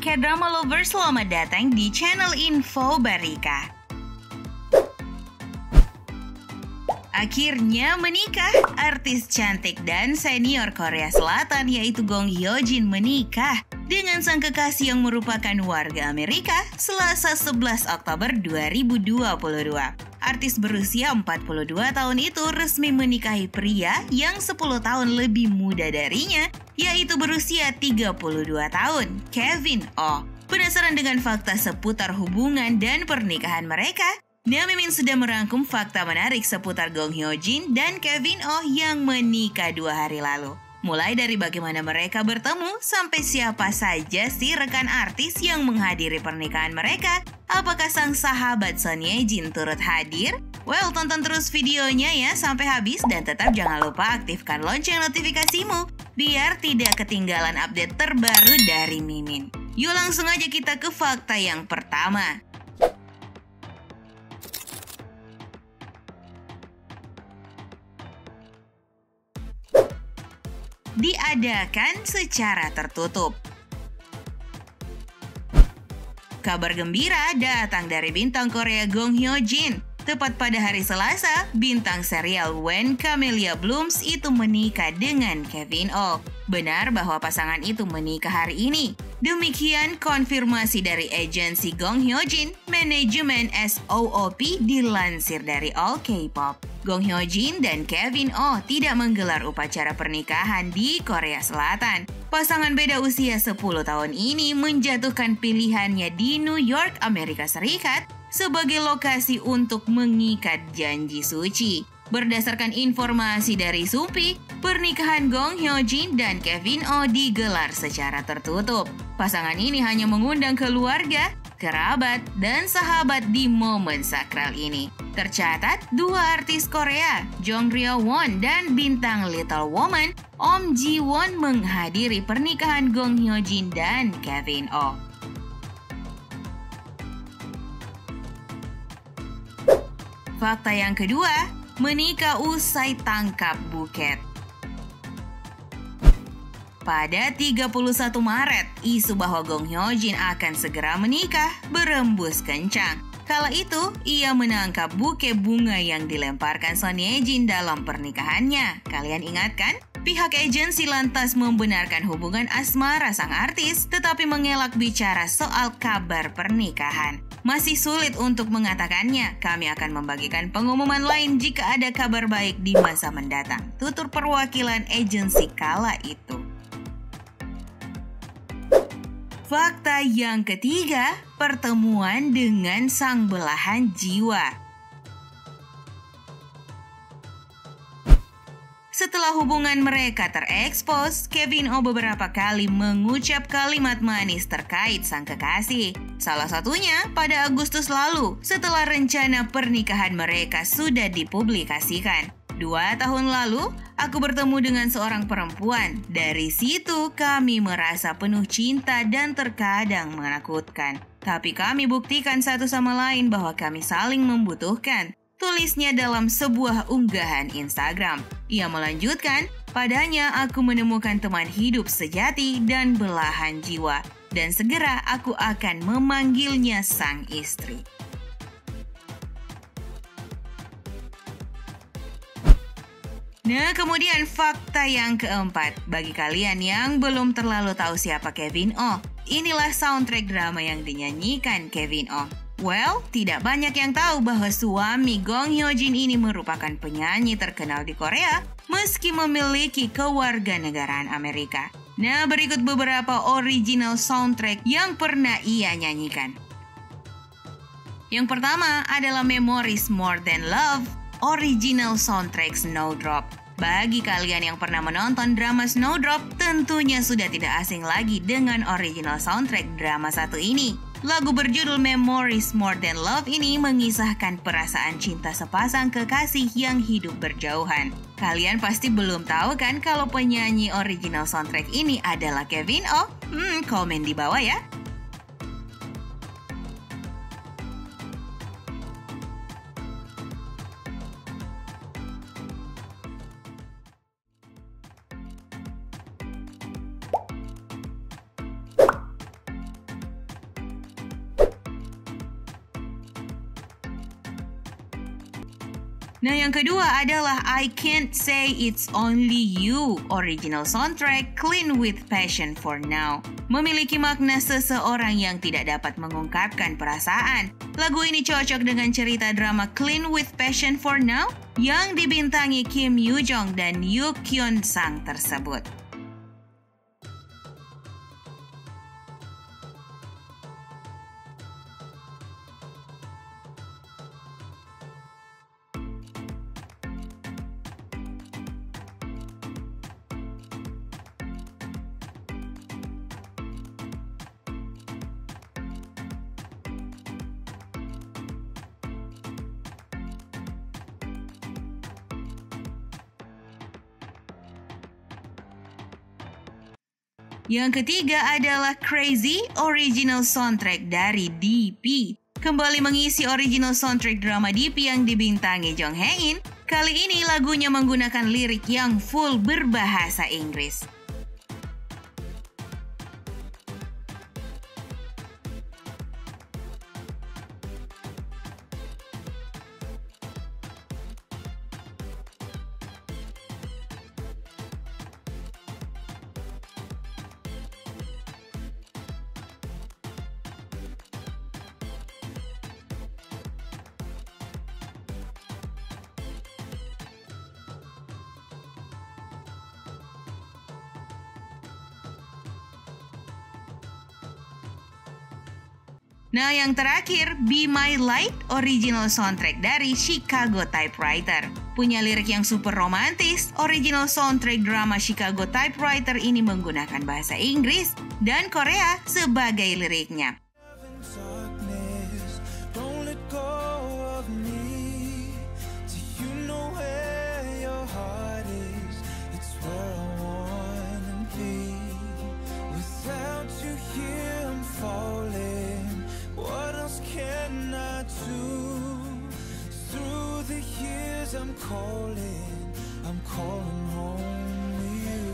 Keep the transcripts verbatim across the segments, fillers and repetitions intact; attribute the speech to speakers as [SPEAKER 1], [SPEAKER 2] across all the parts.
[SPEAKER 1] K-drama lovers, selamat datang di channel Info Barika. Akhirnya menikah, artis cantik dan senior Korea Selatan yaitu Gong Hyo-jin menikah dengan sang kekasih yang merupakan warga Amerika Selasa sebelas Oktober dua ribu dua puluh dua. Artis berusia empat puluh dua tahun itu resmi menikahi pria yang sepuluh tahun lebih muda darinya, yaitu berusia tiga puluh dua tahun, Kevin Oh. Penasaran dengan fakta seputar hubungan dan pernikahan mereka? Nah, Mimin sudah merangkum fakta menarik seputar Gong Hyo-jin dan Kevin Oh yang menikah dua hari lalu. Mulai dari bagaimana mereka bertemu, sampai siapa saja sih rekan artis yang menghadiri pernikahan mereka. Apakah sang sahabat Son Ye-jin turut hadir? Well, tonton terus videonya ya sampai habis dan tetap jangan lupa aktifkan lonceng notifikasimu biar tidak ketinggalan update terbaru dari Mimin. Yuk langsung aja kita ke fakta yang pertama. Diadakan secara tertutup. Kabar gembira datang dari bintang Korea Gong Hyo-jin. Tepat pada hari Selasa, bintang serial When Camellia Blooms itu menikah dengan Kevin Oh. Benar bahwa pasangan itu menikah hari ini. Demikian konfirmasi dari agensi Gong Hyo-jin, manajemen S O O P dilansir dari All K-pop. Gong Hyo-jin dan Kevin Oh tidak menggelar upacara pernikahan di Korea Selatan. Pasangan beda usia sepuluh tahun ini menjatuhkan pilihannya di New York, Amerika Serikat sebagai lokasi untuk mengikat janji suci. Berdasarkan informasi dari Supi, pernikahan Gong Hyo-jin dan Kevin Oh digelar secara tertutup. Pasangan ini hanya mengundang keluarga, kerabat, dan sahabat di momen sakral ini. Tercatat, dua artis Korea, Jong Ryo-won dan bintang Little Woman, Om Ji-won menghadiri pernikahan Gong Hyo-jin dan Kevin Oh. Fakta yang kedua, menikah usai tangkap buket. Pada tiga puluh satu Maret, isu bahwa Gong Hyo-jin akan segera menikah berembus kencang. Kala itu, ia menangkap buke bunga yang dilemparkan Son Ye-jin dalam pernikahannya. Kalian ingat kan? Pihak agensi lantas membenarkan hubungan asmara sang artis, tetapi mengelak bicara soal kabar pernikahan. Masih sulit untuk mengatakannya, kami akan membagikan pengumuman lain jika ada kabar baik di masa mendatang. Tutur perwakilan agensi kala itu. Fakta yang ketiga, pertemuan dengan sang belahan jiwa. Setelah hubungan mereka terekspos, Kevin Oh beberapa kali mengucap kalimat manis terkait sang kekasih. Salah satunya pada Agustus lalu, setelah rencana pernikahan mereka sudah dipublikasikan. Dua tahun lalu, aku bertemu dengan seorang perempuan. Dari situ kami merasa penuh cinta dan terkadang menakutkan. Tapi kami buktikan satu sama lain bahwa kami saling membutuhkan. Tulisnya dalam sebuah unggahan Instagram. Ia melanjutkan, padanya aku menemukan teman hidup sejati dan belahan jiwa. Dan segera aku akan memanggilnya sang istri. Nah, kemudian fakta yang keempat. Bagi kalian yang belum terlalu tahu siapa Kevin Oh, inilah soundtrack drama yang dinyanyikan Kevin Oh. Well, tidak banyak yang tahu bahwa suami Gong Hyo-jin ini merupakan penyanyi terkenal di Korea, meski memiliki kewarganegaraan Amerika. Nah, berikut beberapa original soundtrack yang pernah ia nyanyikan. Yang pertama adalah Memories More Than Love, original soundtrack Snowdrop. Bagi kalian yang pernah menonton drama Snowdrop, tentunya sudah tidak asing lagi dengan original soundtrack drama satu ini. Lagu berjudul Memories More Than Love ini mengisahkan perasaan cinta sepasang kekasih yang hidup berjauhan. Kalian pasti belum tahu kan kalau penyanyi original soundtrack ini adalah Kevin Oh? Hmm, komen di bawah ya. Nah, yang kedua adalah I Can't Say It's Only You, original soundtrack Clean with Passion for Now. Memiliki makna seseorang yang tidak dapat mengungkapkan perasaan. Lagu ini cocok dengan cerita drama Clean with Passion for Now yang dibintangi Kim Yoo Jong dan Yoo Kyun Sang tersebut. Yang ketiga adalah Crazy, original soundtrack dari D P. Kembali mengisi original soundtrack drama D P yang dibintangi Jong Hae In. Kali ini lagunya menggunakan lirik yang full berbahasa Inggris. Nah, yang terakhir, Be My Light, original soundtrack dari Chicago Typewriter. Punya lirik yang super romantis, original soundtrack drama Chicago Typewriter ini menggunakan bahasa Inggris dan Korea sebagai liriknya.
[SPEAKER 2] I'm calling, I'm calling home to you.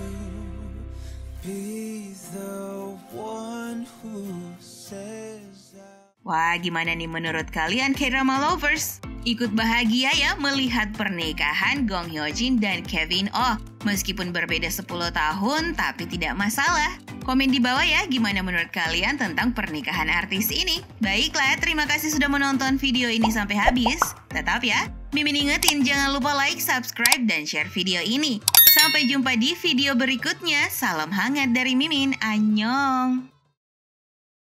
[SPEAKER 2] Be the one who says that.
[SPEAKER 1] Wah, gimana nih menurut kalian K-drama lovers? Ikut bahagia ya melihat pernikahan Gong Hyo Jin dan Kevin Oh. Meskipun berbeda sepuluh tahun, tapi tidak masalah. Komen di bawah ya gimana menurut kalian tentang pernikahan artis ini. Baiklah, terima kasih sudah menonton video ini sampai habis. Tetap ya, Mimin ingetin jangan lupa like, subscribe, dan share video ini. Sampai jumpa di video berikutnya. Salam hangat dari Mimin. Annyeong!